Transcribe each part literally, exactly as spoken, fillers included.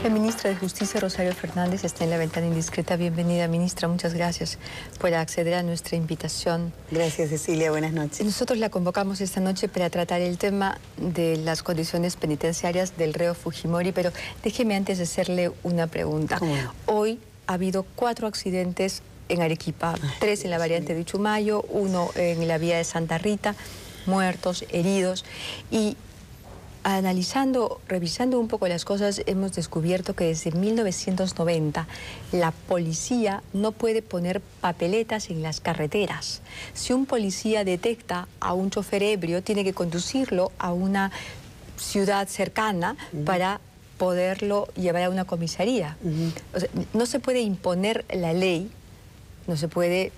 La ministra de Justicia, Rosario Fernández, está en la ventana indiscreta. Bienvenida, ministra. Muchas gracias por acceder a nuestra invitación. Gracias, Cecilia. Buenas noches. Nosotros la convocamos esta noche para tratar el tema de las condiciones penitenciarias del reo Fujimori, pero déjeme antes hacerle una pregunta. ¿Cómo? Hoy ha habido cuatro accidentes en Arequipa, Ay, tres en la variante de Uchumayo, uno en la vía de Santa Rita, muertos, heridos, y analizando, revisando un poco las cosas, hemos descubierto que desde mil novecientos noventa la policía no puede poner papeletas en las carreteras. Si un policía detecta a un chofer ebrio, tiene que conducirlo a una ciudad cercana uh-huh. para poderlo llevar a una comisaría. Uh-huh. O sea, no se puede imponer la ley, no se puede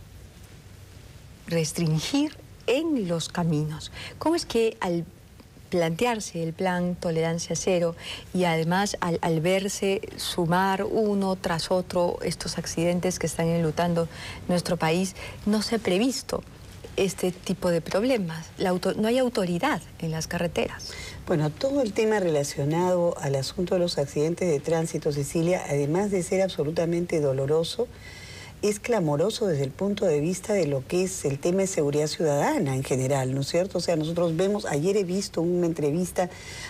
restringir en los caminos. ¿Cómo es que al plantearse el plan Tolerancia Cero y además al, al verse sumar uno tras otro estos accidentes que están enlutando nuestro país, no se ha previsto este tipo de problemas? La auto, no hay autoridad en las carreteras. Bueno, todo el tema relacionado al asunto de los accidentes de tránsito, Cecilia, además de ser absolutamente doloroso, es clamoroso desde el punto de vista de lo que es el tema de seguridad ciudadana en general, ¿no es cierto? O sea, nosotros vemos, ayer he visto una entrevista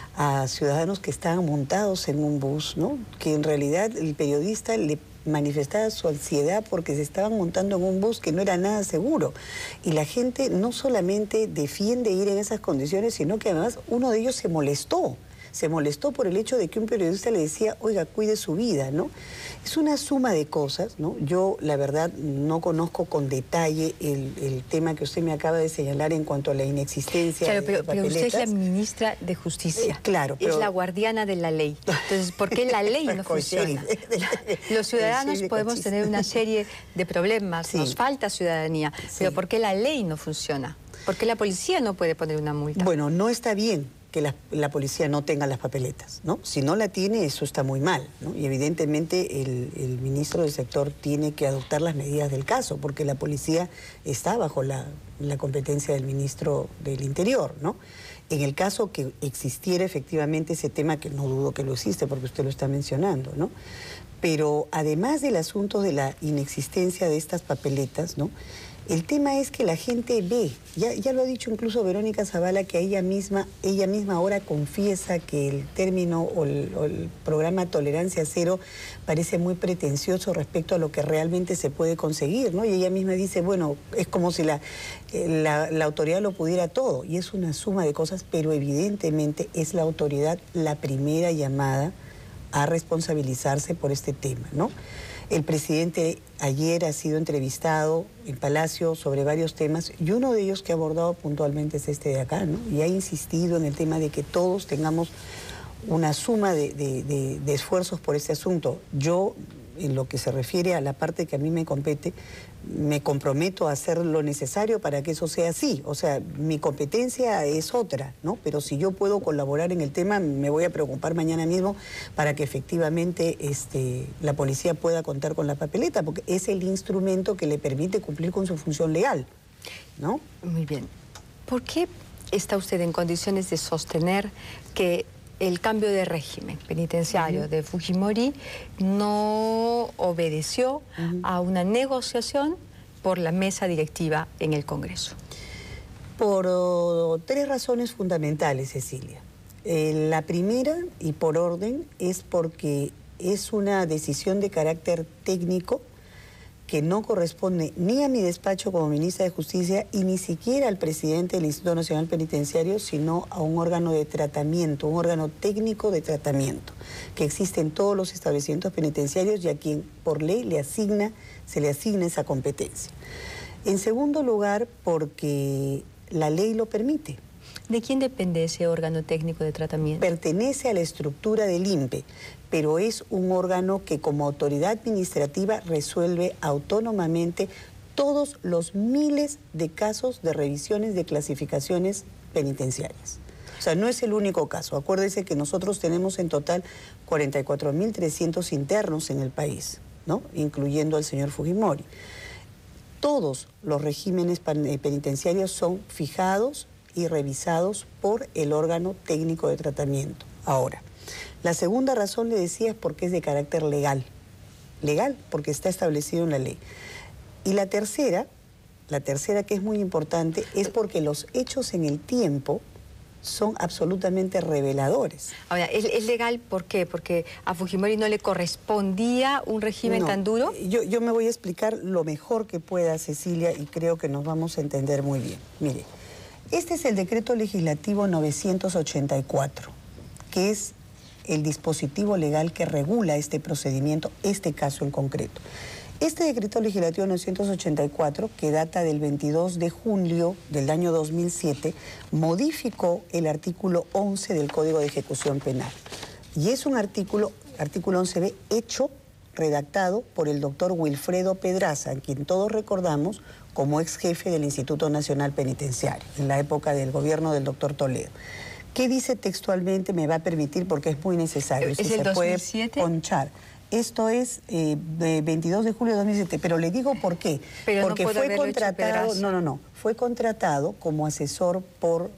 a ciudadanos que estaban montados en un bus, ¿no? Que en realidad el periodista le manifestaba su ansiedad porque se estaban montando en un bus que no era nada seguro. Y la gente no solamente defiende ir en esas condiciones, sino que además uno de ellos se molestó. Se molestó por el hecho de que un periodista le decía, oiga, cuide su vida, ¿no? Es una suma de cosas, ¿no? Yo, la verdad, no conozco con detalle el, el tema que usted me acaba de señalar en cuanto a la inexistencia claro, de pero, papeletas. pero usted es la ministra de Justicia. Eh, claro, pero... Es la guardiana de la ley. Entonces, ¿por qué la ley no funciona? Los ciudadanos podemos tener una serie de problemas, sí. Nos falta ciudadanía, sí. Pero ¿por qué la ley no funciona? ¿Por qué la policía no puede poner una multa? Bueno, no está bien que la, la policía no tenga las papeletas, ¿no? Si no la tiene, eso está muy mal, ¿no? Y evidentemente el, el ministro del sector tiene que adoptar las medidas del caso, porque la policía está bajo la, la competencia del ministro del Interior, ¿no? En el caso que existiera efectivamente ese tema, que no dudo que lo existe, porque usted lo está mencionando, ¿no? Pero además del asunto de la inexistencia de estas papeletas, ¿no? El tema es que la gente ve, ya, ya lo ha dicho incluso Verónica Zavala, que ella misma, ella misma ahora confiesa que el término o el, o el programa Tolerancia Cero parece muy pretencioso respecto a lo que realmente se puede conseguir, ¿no? Y ella misma dice, bueno, es como si la, la, la autoridad lo pudiera todo, y es una suma de cosas, pero evidentemente es la autoridad la primera llamada a responsabilizarse por este tema, ¿no? El presidente ayer ha sido entrevistado en Palacio sobre varios temas y uno de ellos que ha abordado puntualmente es este de acá, ¿no? Y ha insistido en el tema de que todos tengamos una suma de, de, de, de esfuerzos por este asunto. Yo, en lo que se refiere a la parte que a mí me compete, me comprometo a hacer lo necesario para que eso sea así. O sea, mi competencia es otra, ¿no? Pero si yo puedo colaborar en el tema, me voy a preocupar mañana mismo para que efectivamente este, la policía pueda contar con la papeleta, porque es el instrumento que le permite cumplir con su función legal, ¿no? Muy bien. ¿Por qué está usted en condiciones de sostener que el cambio de régimen penitenciario uh-huh. de Fujimori no obedeció uh-huh. a una negociación por la mesa directiva en el Congreso? Por uh, tres razones fundamentales, Cecilia. Eh, la primera, y por orden, es porque es una decisión de carácter técnico que no corresponde ni a mi despacho como ministra de Justicia y ni siquiera al presidente del Instituto Nacional Penitenciario, sino a un órgano de tratamiento, un órgano técnico de tratamiento, que existe en todos los establecimientos penitenciarios y a quien por ley le asigna, se le asigna esa competencia. En segundo lugar, porque la ley lo permite. ¿De quién depende ese órgano técnico de tratamiento? Pertenece a la estructura del I N P E, pero es un órgano que como autoridad administrativa resuelve autónomamente todos los miles de casos de revisiones de clasificaciones penitenciarias. O sea, no es el único caso. Acuérdese que nosotros tenemos en total cuarenta y cuatro mil trescientos internos en el país, ¿no? Incluyendo al señor Fujimori. Todos los regímenes penitenciarios son fijados y revisados por el órgano técnico de tratamiento. Ahora, La segunda razón, le decía, es porque es de carácter legal. Legal, porque está establecido en la ley. Y la tercera, la tercera que es muy importante, es porque los hechos en el tiempo son absolutamente reveladores. Ahora, ¿es, es legal por qué? Porque a Fujimori no le correspondía un régimen no, tan duro. Yo, yo me voy a explicar lo mejor que pueda, Cecilia, y creo que nos vamos a entender muy bien. Mire, este es el decreto legislativo novecientos ochenta y cuatro, que es el dispositivo legal que regula este procedimiento, este caso en concreto. Este decreto legislativo novecientos ochenta y cuatro, que data del veintidós de julio del año dos mil siete, modificó el artículo once del Código de Ejecución Penal. Y es un artículo, artículo once be, hecho, redactado por el doctor Wilfredo Pedraza, a quien todos recordamos como ex jefe del Instituto Nacional Penitenciario, en la época del gobierno del doctor Toledo. ¿Qué dice textualmente? Me va a permitir, porque es muy necesario. ¿Es si el se dos mil siete? Puede ponchar. Esto es eh, veintidós de julio de dos mil siete, pero le digo por qué. Pero Porque no fue contratado, no, no, no, fue contratado como asesor por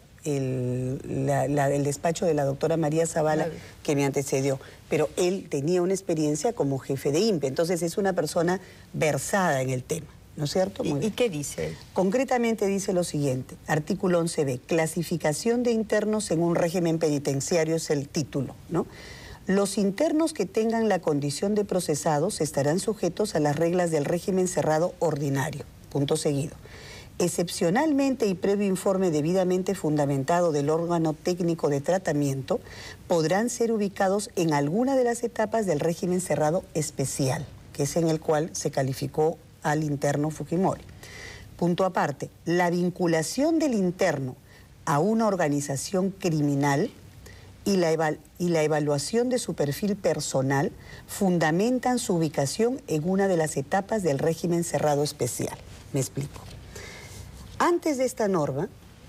el, la, la, el despacho de la doctora María Zavala, claro, que me antecedió. Pero él tenía una experiencia como jefe de I N P E, entonces es una persona versada en el tema, ¿no es cierto? Muy ¿Y, ¿Y qué dice él? Concretamente dice lo siguiente, artículo once be, clasificación de internos en un régimen penitenciario es el título, ¿no? Los internos que tengan la condición de procesados estarán sujetos a las reglas del régimen cerrado ordinario. Punto seguido. Excepcionalmente y previo informe debidamente fundamentado del órgano técnico de tratamiento, podrán ser ubicados en alguna de las etapas del régimen cerrado especial, que es en el cual se calificó al interno Fujimori. Punto aparte, la vinculación del interno a una organización criminal y la, eval y la evaluación de su perfil personal fundamentan su ubicación en una de las etapas del régimen cerrado especial. Me explico. Antes de esta norma,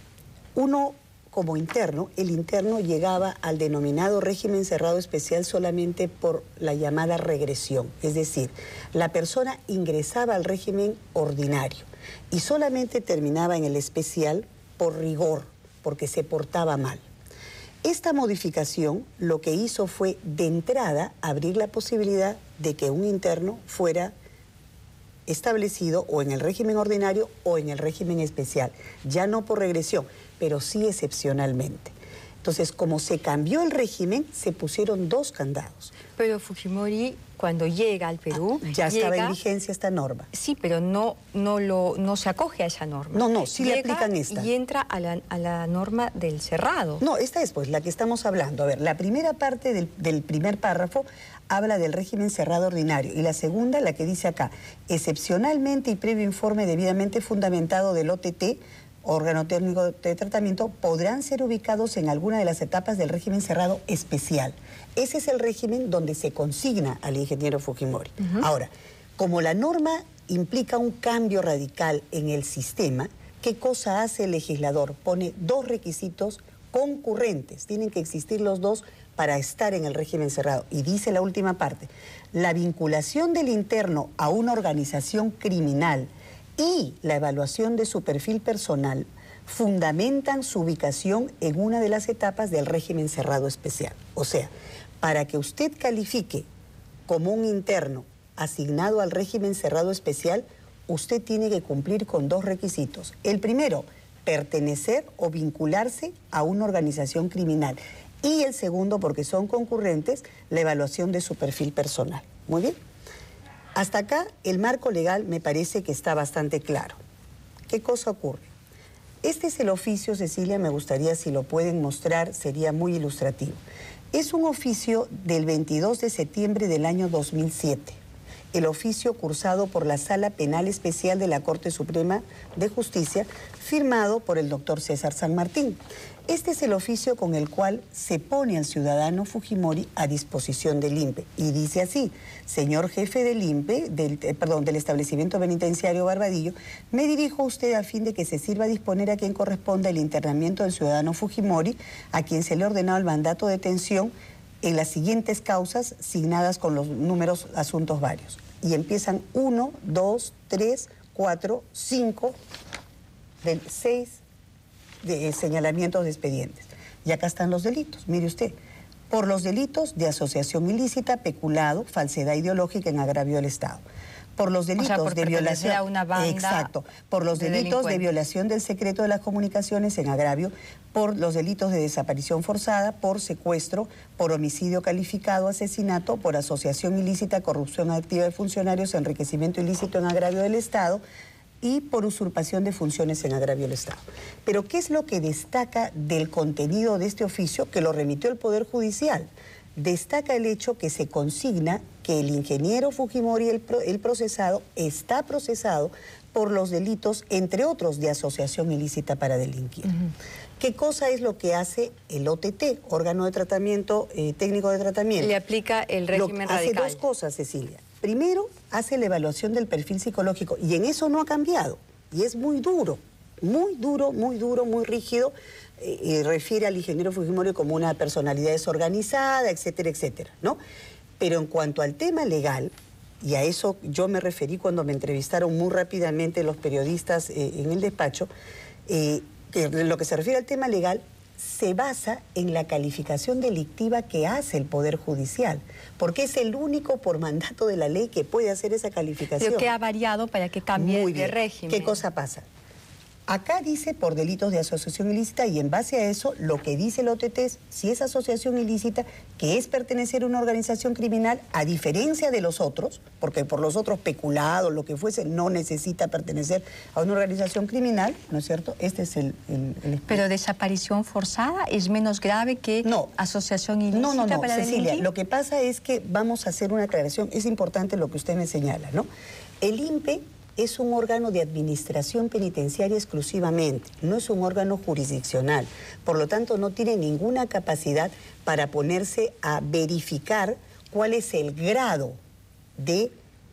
uno como interno, el interno llegaba al denominado régimen cerrado especial solamente por la llamada regresión. Es decir, la persona ingresaba al régimen ordinario y solamente terminaba en el especial por rigor, porque se portaba mal. Esta modificación lo que hizo fue, de entrada, abrir la posibilidad de que un interno fuera establecido o en el régimen ordinario o en el régimen especial, ya no por regresión, pero sí excepcionalmente. Entonces, como se cambió el régimen, se pusieron dos candados. Pero Fujimori, cuando llega al Perú... Ah, ya llega, estaba en vigencia esta norma. Sí, pero no, no, lo, no se acoge a esa norma. No, no, sí llega le aplican esta. Y entra a la, a la norma del cerrado. No, esta es pues la que estamos hablando. A ver, la primera parte del, del primer párrafo habla del régimen cerrado ordinario. Y la segunda, la que dice acá, excepcionalmente y previo informe debidamente fundamentado del O T T, órgano técnico de tratamiento, podrán ser ubicados en alguna de las etapas del régimen cerrado especial. Ese es el régimen donde se consigna al ingeniero Fujimori. Uh-huh. Ahora, como la norma implica un cambio radical en el sistema, ¿qué cosa hace el legislador? Pone dos requisitos concurrentes, tienen que existir los dos para estar en el régimen cerrado. Y dice la última parte, la vinculación del interno a una organización criminal y la evaluación de su perfil personal fundamentan su ubicación en una de las etapas del régimen cerrado especial. O sea, para que usted califique como un interno asignado al régimen cerrado especial, usted tiene que cumplir con dos requisitos. El primero, pertenecer o vincularse a una organización criminal. Y el segundo, porque son concurrentes, la evaluación de su perfil personal. Muy bien. Hasta acá el marco legal me parece que está bastante claro. ¿Qué cosa ocurre? Este es el oficio, Cecilia, me gustaría si lo pueden mostrar, sería muy ilustrativo. Es un oficio del veintidós de septiembre del año dos mil siete. El oficio cursado por la Sala Penal Especial de la Corte Suprema de Justicia, firmado por el doctor César San Martín. Este es el oficio con el cual se pone al ciudadano Fujimori a disposición del I N P E. Y dice así, señor jefe del I N P E, del, eh, perdón, del establecimiento penitenciario Barbadillo, me dirijo a usted a fin de que se sirva a disponer a quien corresponda el internamiento del ciudadano Fujimori, a quien se le ha ordenado el mandato de detención en las siguientes causas, signadas con los números asuntos varios. Y empiezan uno, dos, tres, cuatro, cinco, seis de señalamientos de expedientes. Y acá están los delitos, mire usted. por los delitos de asociación ilícita, peculado, falsedad ideológica en agravio del Estado. Por los delitos o sea, por de violación a una banda exacto, por los de delitos de violación del secreto de las comunicaciones en agravio, por los delitos de desaparición forzada, por secuestro, por homicidio calificado, asesinato, por asociación ilícita, corrupción activa de funcionarios, enriquecimiento ilícito en agravio del Estado y por usurpación de funciones en agravio del Estado. Pero ¿qué es lo que destaca del contenido de este oficio que lo remitió el Poder Judicial? Destaca el hecho que se consigna que el ingeniero Fujimori, el, pro, el procesado, está procesado por los delitos, entre otros, de asociación ilícita para delinquir. Uh-huh. ¿Qué cosa es lo que hace el O T T, órgano de tratamiento, eh, técnico de tratamiento? Le aplica el régimen lo, radical. Hace dos cosas, Cecilia. Primero, hace la evaluación del perfil psicológico, y en eso no ha cambiado, y es muy duro, muy duro, muy duro, muy rígido. Eh, refiere al ingeniero Fujimori como una personalidad desorganizada, etcétera, etcétera, ¿no? Pero en cuanto al tema legal, y a eso yo me referí cuando me entrevistaron muy rápidamente los periodistas eh, en el despacho, eh, que lo que se refiere al tema legal se basa en la calificación delictiva que hace el Poder Judicial, porque es el único por mandato de la ley que puede hacer esa calificación. Pero ¿qué ha variado para que cambie Muy bien. de régimen? ¿Qué cosa pasa? Acá dice por delitos de asociación ilícita y en base a eso lo que dice el O T T es si es asociación ilícita, que es pertenecer a una organización criminal, a diferencia de los otros, porque por los otros peculados, lo que fuese, no necesita pertenecer a una organización criminal, ¿no es cierto? Este es el... el, el... Pero desaparición forzada es menos grave que no, asociación ilícita no, no, no, para Cecilia, delinquir. Lo que pasa es que vamos a hacer una aclaración, es importante lo que usted me señala, ¿no? El I N P E es un órgano de administración penitenciaria exclusivamente, no es un órgano jurisdiccional. Por lo tanto, no tiene ninguna capacidad para ponerse a verificar cuál es el grado de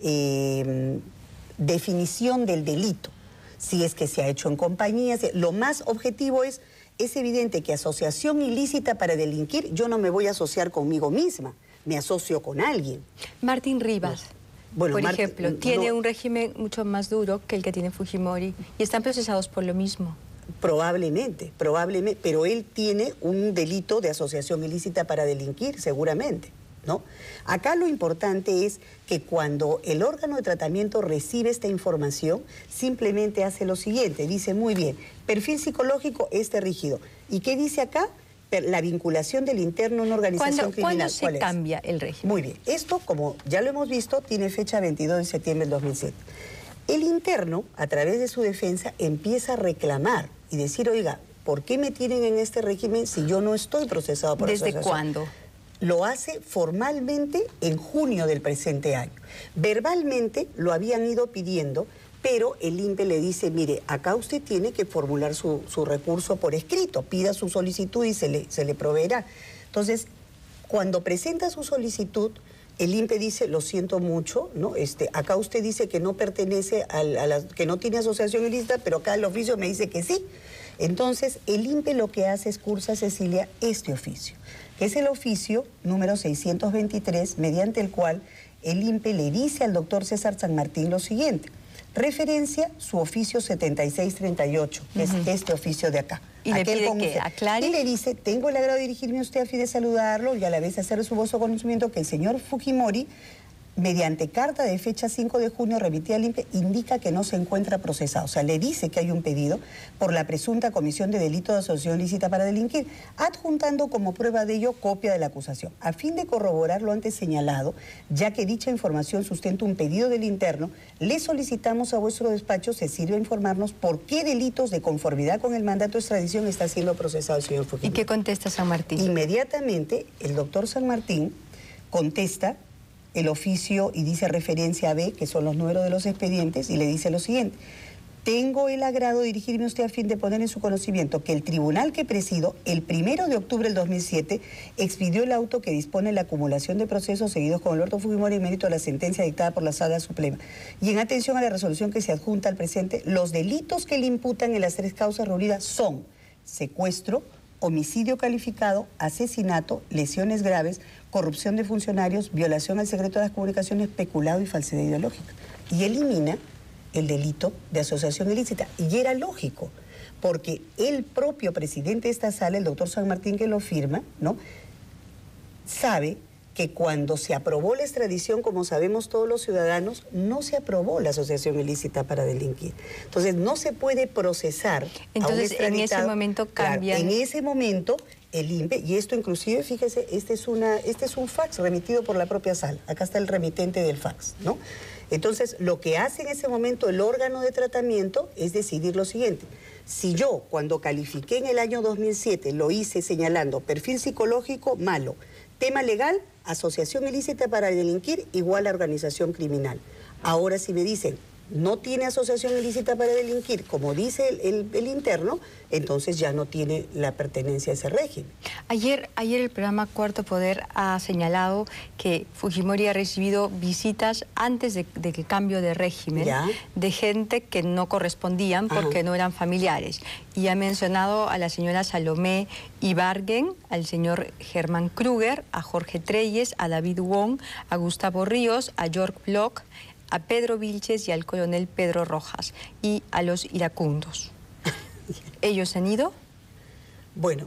eh, definición del delito. Si es que se ha hecho en compañía, lo más objetivo es, es evidente que asociación ilícita para delinquir, yo no me voy a asociar conmigo misma, me asocio con alguien. Martín Rivas. No. Bueno, por Marta, ejemplo, tiene no, un régimen mucho más duro que el que tiene Fujimori y están procesados por lo mismo. Probablemente, probablemente, pero él tiene un delito de asociación ilícita para delinquir, seguramente, ¿no? Acá lo importante es que cuando el órgano de tratamiento recibe esta información, simplemente hace lo siguiente, dice muy bien, perfil psicológico este rígido. ¿Y qué dice acá? La vinculación del interno a una organización ¿Cuándo, criminal. ¿Cuándo se ¿Cuál es? cambia el régimen? Muy bien. Esto, como ya lo hemos visto, tiene fecha veintidós de septiembre del dos mil siete. El interno, a través de su defensa, empieza a reclamar y decir, oiga, ¿por qué me tienen en este régimen si yo no estoy procesado por ¿Desde asociación? cuándo? Lo hace formalmente en junio del presente año. Verbalmente lo habían ido pidiendo, pero el I N P E le dice, mire, acá usted tiene que formular su, su recurso por escrito, pida su solicitud y se le, se le proveerá. Entonces, cuando presenta su solicitud, el I N P E dice, lo siento mucho, ¿no? Este, acá usted dice que no pertenece a, a la, que no tiene asociación ilícita, pero acá el oficio me dice que sí. Entonces, el I N P E lo que hace es cursa, Cecilia, este oficio, que es el oficio número seiscientos veintitrés, mediante el cual el I N P E le dice al doctor César San Martín lo siguiente. Referencia su oficio setenta y seis treinta y ocho, que uh-huh. es este oficio de acá. ¿Y le pide que aclare? Y le dice, tengo el agrado de dirigirme a usted a fin de saludarlo y a la vez hacer su voz o conocimiento que el señor Fujimori, mediante carta de fecha cinco de junio remitida al I N P E, indica que no se encuentra procesado. O sea, le dice que hay un pedido por la presunta comisión de delito de asociación ilícita para delinquir, adjuntando como prueba de ello copia de la acusación. A fin de corroborar lo antes señalado, ya que dicha información sustenta un pedido del interno, le solicitamos a vuestro despacho se sirve a informarnos por qué delitos de conformidad con el mandato de extradición está siendo procesado el señor Fujimori. ¿Y qué contesta San Martín? Inmediatamente, el doctor San Martín contesta el oficio y dice referencia a B, que son los números de los expedientes, y le dice lo siguiente. Tengo el agrado de dirigirme a usted a fin de poner en su conocimiento que el tribunal que presido, el primero de octubre del dos mil siete, expidió el auto que dispone la acumulación de procesos seguidos con Alberto Fujimori en mérito a la sentencia dictada por la Sala Suprema. Y en atención a la resolución que se adjunta al presente, los delitos que le imputan en las tres causas reunidas son secuestro, homicidio calificado, asesinato, lesiones graves, corrupción de funcionarios, violación al secreto de las comunicaciones, peculado y falsedad ideológica. Y elimina el delito de asociación ilícita. Y era lógico, porque el propio presidente de esta sala, el doctor San Martín, que lo firma, ¿no?, sabe que cuando se aprobó la extradición, como sabemos todos los ciudadanos, no se aprobó la asociación ilícita para delinquir. Entonces, no se puede procesar Entonces, a un extraditado. en ese momento cambian. Claro, en ese momento, el I N P E, y esto inclusive, fíjese, este es, una, este es un fax remitido por la propia sala. Acá está el remitente del fax, ¿no? Entonces, lo que hace en ese momento el órgano de tratamiento es decidir lo siguiente. Si yo, cuando califiqué en el año dos mil siete, lo hice señalando perfil psicológico malo, tema legal, asociación ilícita para delinquir igual a organización criminal. Ahora si me dicen, no tiene asociación ilícita para delinquir, como dice el, el, el interno, entonces ya no tiene la pertenencia a ese régimen. Ayer, ayer el programa Cuarto Poder ha señalado que Fujimori ha recibido visitas antes de, de que cambio de régimen, ¿ya?, de gente que no correspondían porque Ajá. no eran familiares. Y ha mencionado a la señora Salomé Ibargüen, al señor Germán Kruger, a Jorge Treyes, a David Wong, a Gustavo Ríos, a George Bloch, a Pedro Vilches y al coronel Pedro Rojas, y a los iracundos. ¿Ellos han ido? Bueno,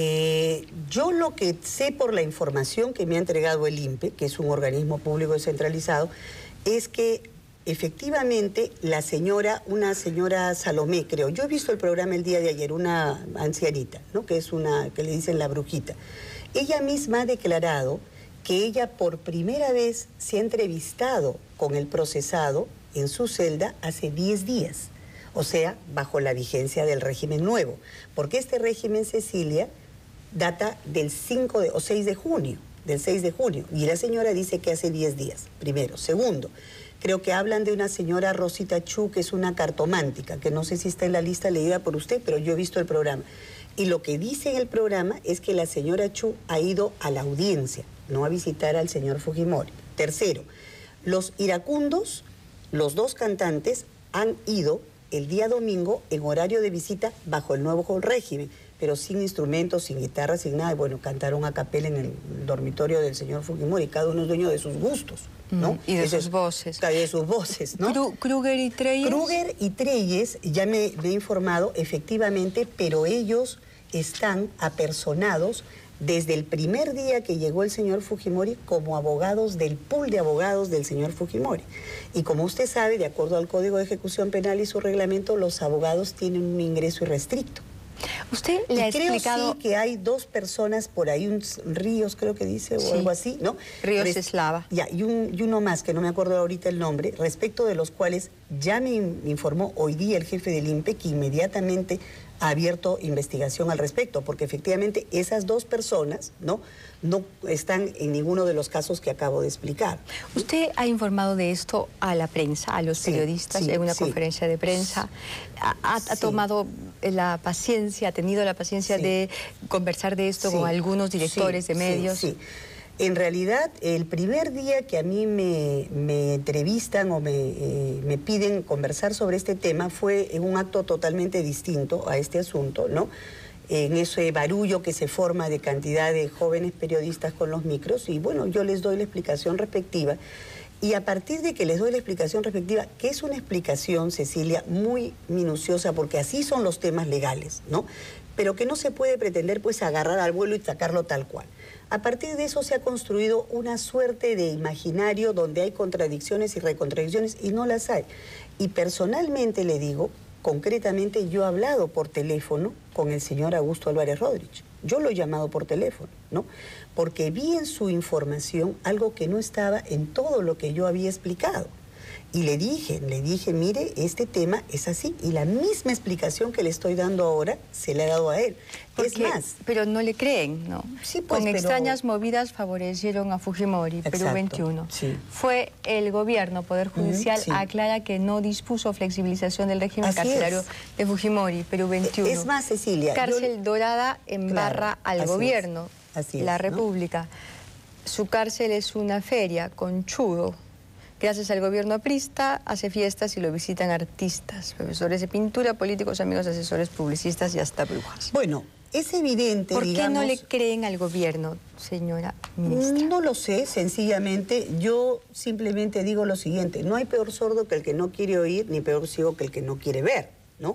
eh, yo lo que sé por la información que me ha entregado el I N P E, que es un organismo público descentralizado, es que efectivamente la señora, una señora Salomé, creo, yo he visto el programa el día de ayer, una ancianita, ¿no?, que es una, que le dicen la brujita. Ella misma ha declarado que ella por primera vez se ha entrevistado con el procesado en su celda hace diez días, o sea, bajo la vigencia del régimen nuevo, porque este régimen, Cecilia, data del cinco de, o seis de junio, del seis de junio, y la señora dice que hace diez días, primero. Segundo, creo que hablan de una señora Rosita Chu, que es una cartomántica, que no sé si está en la lista leída por usted, pero yo he visto el programa. Y lo que dice en el programa es que la señora Chu ha ido a la audiencia, no a visitar al señor Fujimori. Tercero, los iracundos, los dos cantantes, han ido el día domingo en horario de visita bajo el nuevo régimen, pero sin instrumentos, sin guitarra, sin nada. Y bueno, cantaron a capela en el dormitorio del señor Fujimori, cada uno es dueño de sus gustos, ¿no? Mm, y de Eso sus es, voces. De sus voces, ¿no? Kru, Kruger y Treyes. Kruger y Treyes, ya me, me he informado, efectivamente, pero ellos están apersonados desde el primer día que llegó el señor Fujimori como abogados del pool de abogados del señor Fujimori. Y como usted sabe, de acuerdo al Código de Ejecución Penal y su reglamento, los abogados tienen un ingreso irrestricto. Usted le y ha creo explicado... sí que hay dos personas por ahí, un Ríos creo que dice, o sí, algo así, ¿no? Ríos Res... Eslava. Ya, y, un, y uno más, que no me acuerdo ahorita el nombre, respecto de los cuales ya me informó hoy día el jefe del I N P E que inmediatamente ha abierto investigación al respecto, porque efectivamente esas dos personas no, no están en ninguno de los casos que acabo de explicar. Usted ha informado de esto a la prensa, a los sí, periodistas, sí, en una sí. conferencia de prensa. Ha, ha, sí. ha tomado la paciencia, ha tenido la paciencia sí. de conversar de esto sí. con algunos directores sí, de medios. Sí, sí. En realidad, el primer día que a mí me, me entrevistan o me, eh, me piden conversar sobre este tema fue en un acto totalmente distinto a este asunto, ¿no? En ese barullo que se forma de cantidad de jóvenes periodistas con los micros, y bueno, yo les doy la explicación respectiva. Y a partir de que les doy la explicación respectiva, que es una explicación, Cecilia, muy minuciosa, porque así son los temas legales, ¿no? Pero que no se puede pretender pues agarrar al vuelo y sacarlo tal cual. A partir de eso se ha construido una suerte de imaginario donde hay contradicciones y recontradicciones, y no las hay. Y personalmente le digo, concretamente yo he hablado por teléfono con el señor Augusto Álvarez Rodríguez. Yo lo he llamado por teléfono, ¿no? Porque vi en su información algo que no estaba en todo lo que yo había explicado. Y le dije, le dije, mire, este tema es así. Y la misma explicación que le estoy dando ahora, se la he dado a él. Porque, es más. Pero no le creen, ¿no? Sí, pues, Con pero... extrañas movidas favorecieron a Fujimori, Exacto, Perú veintiuno. Sí. Fue el gobierno, Poder Judicial, uh-huh, sí. aclara que no dispuso flexibilización del régimen así carcelario es. de Fujimori, Perú veintiuno. Es más, Cecilia. Cárcel yo... Dorada embarra claro, al gobierno, es. Así la es, República. ¿No? Su cárcel es una feria, conchudo. Gracias al gobierno aprista, hace fiestas y lo visitan artistas, profesores de pintura, políticos, amigos, asesores, publicistas y hasta brujas. Bueno, es evidente, ¿Por qué digamos, no le creen al gobierno, señora ministra? No lo sé, sencillamente yo simplemente digo lo siguiente, no hay peor sordo que el que no quiere oír, ni peor ciego que el que no quiere ver, ¿no?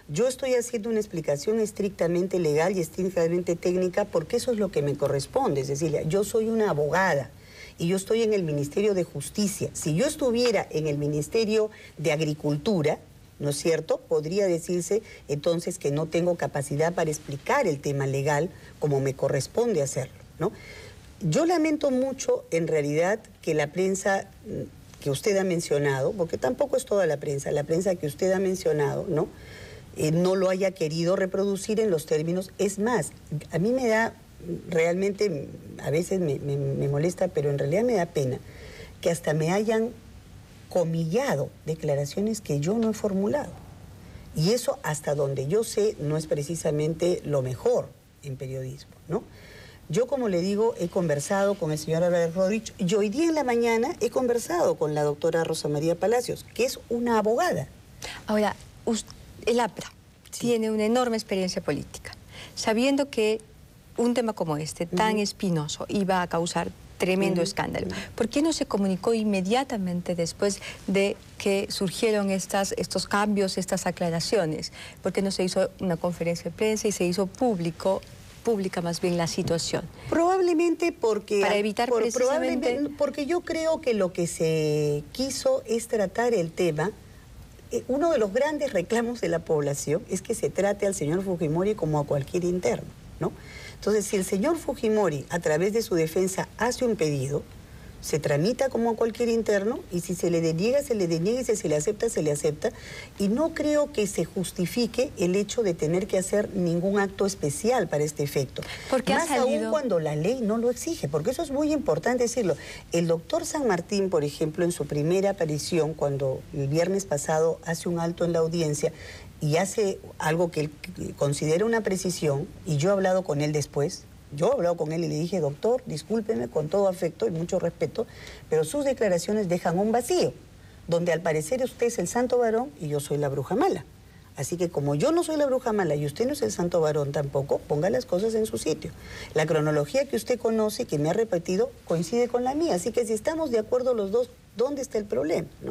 Yo estoy haciendo una explicación estrictamente legal y estrictamente técnica porque eso es lo que me corresponde, Cecilia. Yo soy una abogada y yo estoy en el Ministerio de Justicia. Si yo estuviera en el Ministerio de Agricultura, ¿no es cierto?, podría decirse entonces que no tengo capacidad para explicar el tema legal como me corresponde hacerlo, ¿no? Yo lamento mucho, en realidad, que la prensa que usted ha mencionado, porque tampoco es toda la prensa, la prensa que usted ha mencionado, ¿no?, eh, no lo haya querido reproducir en los términos. Es más, a mí me da, realmente, a veces me, me, me molesta, pero en realidad me da pena, que hasta me hayan comillado declaraciones que yo no he formulado. Y eso, hasta donde yo sé, no es precisamente lo mejor en periodismo, ¿no? Yo, como le digo, he conversado con el señor Álvarez Rodríguez y hoy día en la mañana he conversado con la doctora Rosa María Palacios, que es una abogada. Ahora, el APRA sí. tiene una enorme experiencia política. Sabiendo que un tema como este, tan uh-huh. espinoso, iba a causar tremendo uh-huh. escándalo, ¿por qué no se comunicó inmediatamente después de que surgieron estas, estos cambios, estas aclaraciones? ¿Por qué no se hizo una conferencia de prensa y se hizo público pública más bien la situación? Probablemente porque... Para evitar por, precisamente... Probablemente porque yo creo que lo que se quiso es tratar el tema. Eh, uno de los grandes reclamos de la población es que se trate al señor Fujimori como a cualquier interno, ¿no? Entonces, si el señor Fujimori, a través de su defensa, hace un pedido, se tramita como a cualquier interno, y si se le deniega, se le deniega, y si se le acepta, se le acepta. Y no creo que se justifique el hecho de tener que hacer ningún acto especial para este efecto. Porque Más aún cuando la ley no lo exige, porque eso es muy importante decirlo. El doctor San Martín, por ejemplo, en su primera aparición, cuando el viernes pasado hace un alto en la audiencia, y hace algo que él considera una precisión, y yo he hablado con él después. Yo he hablado con él y le dije, doctor, discúlpeme con todo afecto y mucho respeto, pero sus declaraciones dejan un vacío, donde al parecer usted es el santo varón y yo soy la bruja mala. Así que como yo no soy la bruja mala y usted no es el santo varón tampoco, ponga las cosas en su sitio. La cronología que usted conoce y que me ha repetido coincide con la mía, así que si estamos de acuerdo los dos, ¿dónde está el problema?, ¿no?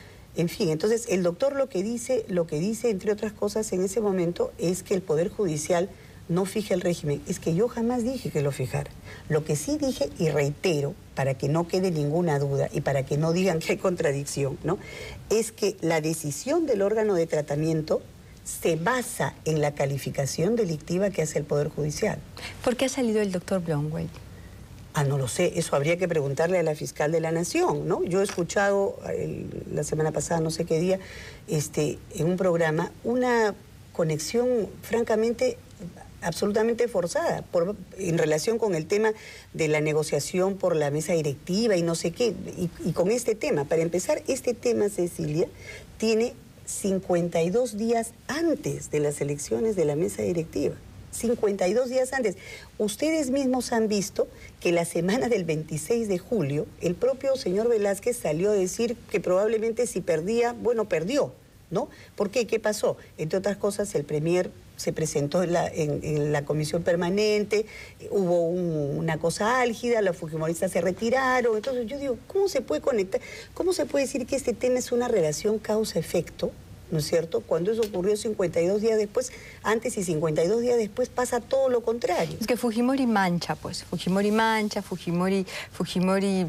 En fin, entonces el doctor lo que dice, lo que dice, entre otras cosas, en ese momento, es que el Poder Judicial no fija el régimen. Es que yo jamás dije que lo fijara. Lo que sí dije, y reitero, para que no quede ninguna duda y para que no digan que hay contradicción, ¿no?, es que la decisión del órgano de tratamiento se basa en la calificación delictiva que hace el Poder Judicial. ¿Por qué ha salido el doctor Blomwell? Ah, no lo sé, eso habría que preguntarle a la fiscal de la Nación, ¿no? Yo he escuchado el, la semana pasada, no sé qué día, este, en un programa, una conexión francamente absolutamente forzada por, en relación con el tema de la negociación por la mesa directiva y no sé qué, y, y con este tema. Para empezar, este tema, Cecilia, tiene cincuenta y dos días antes de las elecciones de la mesa directiva. cincuenta y dos días antes. Ustedes mismos han visto que la semana del veintiséis de julio, el propio señor Velázquez salió a decir que probablemente si perdía, bueno, perdió, ¿no? ¿Por qué? ¿Qué pasó? Entre otras cosas, el premier se presentó en la, en, en la comisión permanente, hubo un, una cosa álgida, los fujimoristas se retiraron. Entonces yo digo, ¿cómo se puede conectar? ¿Cómo se puede decir que este tema es una relación causa-efecto? ¿No es cierto? Cuando eso ocurrió cincuenta y dos días después, antes y cincuenta y dos días después pasa todo lo contrario. Es que Fujimori mancha, pues. Fujimori mancha, Fujimori, Fujimori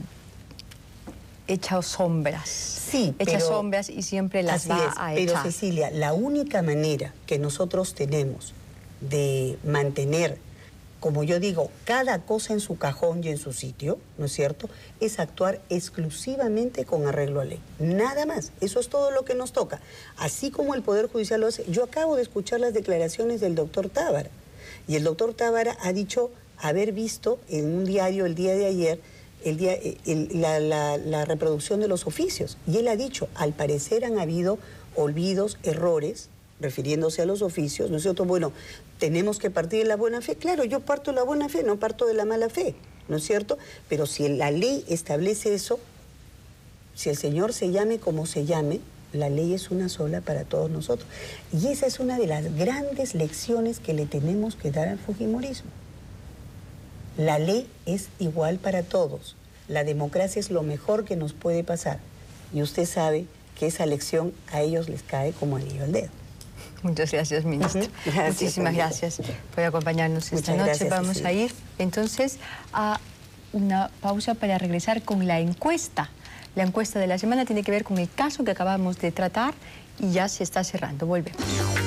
echa sombras. Sí, echa pero, sombras y siempre las así va es, a pero echar. Cecilia, la única manera que nosotros tenemos de mantener, como yo digo, cada cosa en su cajón y en su sitio, ¿no es cierto?, es actuar exclusivamente con arreglo a ley. Nada más. Eso es todo lo que nos toca. Así como el Poder Judicial lo hace. Yo acabo de escuchar las declaraciones del doctor Tábara. Y el doctor Tábara ha dicho haber visto en un diario el día de ayer el día, el, la, la, la reproducción de los oficios. Y él ha dicho, al parecer han habido olvidos, errores, refiriéndose a los oficios, ¿no es cierto? Bueno, tenemos que partir de la buena fe. Claro, yo parto de la buena fe, no parto de la mala fe, ¿no es cierto? Pero si la ley establece eso, si el señor se llame como se llame, la ley es una sola para todos nosotros. Y esa es una de las grandes lecciones que le tenemos que dar al fujimorismo. La ley es igual para todos. La democracia es lo mejor que nos puede pasar. Y usted sabe que esa lección a ellos les cae como anillo al dedo. Muchas gracias, ministro. Uh-huh. Gracias, Muchísimas amiga. gracias por acompañarnos esta Muchas noche. gracias, Vamos Cecilia. a ir entonces a una pausa para regresar con la encuesta. La encuesta de la semana tiene que ver con el caso que acabamos de tratar y ya se está cerrando. Volvemos.